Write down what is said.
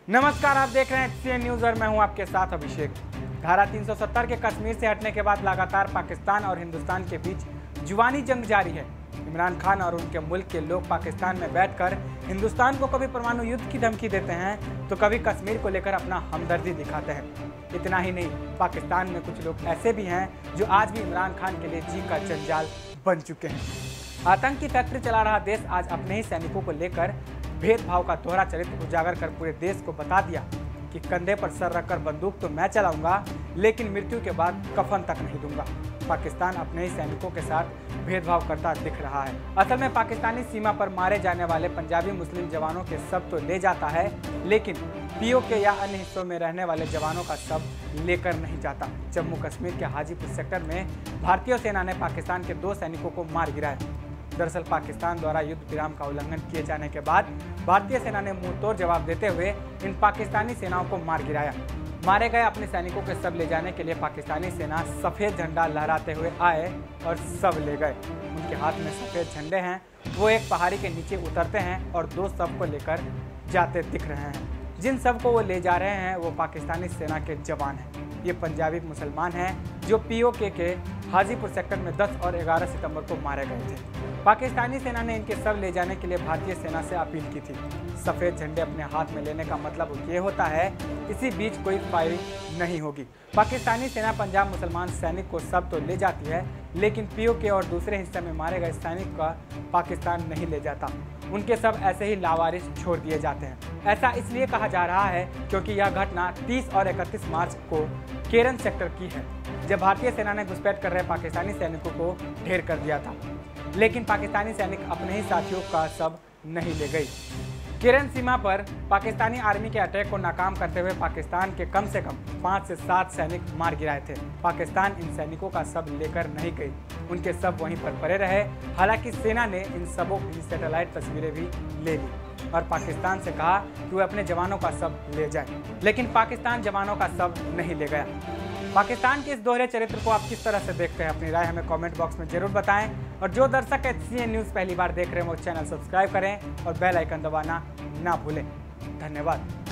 नमस्कार, आप देख रहे हैं HCN न्यूज और मैं हूं आपके साथ अभिषेक। धारा 370 के कश्मीर से हटने के बाद लगातार पाकिस्तान और हिंदुस्तान के बीच जुबानी जंग जारी है। इमरान खान और उनके मुल्क के लोग पाकिस्तान में बैठकर हिंदुस्तान को कभी परमाणु युद्ध की धमकी देते हैं तो कभी कश्मीर को लेकर अपना हमदर्दी दिखाते हैं। इतना ही नहीं, पाकिस्तान में कुछ लोग ऐसे भी हैं जो आज भी इमरान खान के लिए जी का जंजाल बन चुके हैं। आतंक की फैक्ट्री चला रहा देश आज अपने ही सैनिकों को लेकर भेदभाव का दोहरा चरित्र उजागर कर पूरे देश को बता दिया कि कंधे पर सर रखकर बंदूक तो मैं चलाऊंगा, लेकिन मृत्यु के बाद कफन तक नहीं दूंगा। पाकिस्तान अपने ही सैनिकों के साथ भेदभाव करता दिख रहा है। असल में पाकिस्तानी सीमा पर मारे जाने वाले पंजाबी मुस्लिम जवानों के शव तो ले जाता है, लेकिन POK या अन्य हिस्सों में रहने वाले जवानों का शव लेकर नहीं जाता। जम्मू कश्मीर के हाजीपुर सेक्टर में भारतीय सेना ने पाकिस्तान के 2 सैनिकों को मार गिराया। दरअसल पाकिस्तान द्वारा युद्ध विराम का उल्लंघन किए जाने के बाद भारतीय सेना ने मुंहतोड़ जवाब देते हुए इन पाकिस्तानी सेनाओं को मार गिराया। मारे गए अपने सैनिकों के शव ले जाने के लिए पाकिस्तानी सेना सफेद झंडा लहराते हुए आए और शव ले गए। उनके हाथ में सफेद झंडे हैं। वो एक पहाड़ी के नीचे उतरते हैं और 2 शव को लेकर जाते दिख रहे हैं। जिन शव को वो ले जा रहे हैं वो पाकिस्तानी सेना के जवान हैं। ये पंजाबी मुसलमान हैं जो POK के हाजीपुर सेक्टर में 10 और 11 सितंबर को मारे गए थे। पाकिस्तानी सेना ने इनके शव ले जाने के लिए भारतीय सेना से अपील की थी। सफ़ेद झंडे अपने हाथ में लेने का मतलब ये होता है इसी बीच कोई फायरिंग नहीं होगी। पाकिस्तानी सेना पंजाब मुसलमान सैनिक को शव तो ले जाती है, लेकिन POK और दूसरे हिस्से में मारे गए सैनिक का पाकिस्तान नहीं ले जाता। उनके शव ऐसे ही लावारिस छोड़ दिए जाते हैं। ऐसा इसलिए कहा जा रहा है क्योंकि यह घटना 30 और 31 मार्च को केरन सेक्टर की है, जब भारतीय सेना ने घुसपैठ कर रहे पाकिस्तानी सैनिकों को ढेर कर दिया था, लेकिन पाकिस्तानी सैनिक अपने ही साथियों का शव नहीं ले गई। केरन सीमा पर पाकिस्तानी आर्मी के अटैक को नाकाम करते हुए पाकिस्तान के कम से कम 5 से 7 सैनिक मार गिराए थे। पाकिस्तान इन सैनिकों का शव लेकर नहीं गई, उनके शव वहीं पर पड़े रहे। हालांकि सेना ने इन शवों की सैटेलाइट तस्वीरें भी ले ली और पाकिस्तान से कहा कि वे अपने जवानों का शव ले जाएं, लेकिन पाकिस्तान जवानों का शव नहीं ले गया। पाकिस्तान के इस दोहरे चरित्र को आप किस तरह से देखते हैं? अपनी राय हमें कमेंट बॉक्स में जरूर बताएं और जो दर्शक HCN न्यूज़ पहली बार देख रहे हैं वो चैनल सब्सक्राइब करें और बेल आइकन दबाना ना भूलें। धन्यवाद।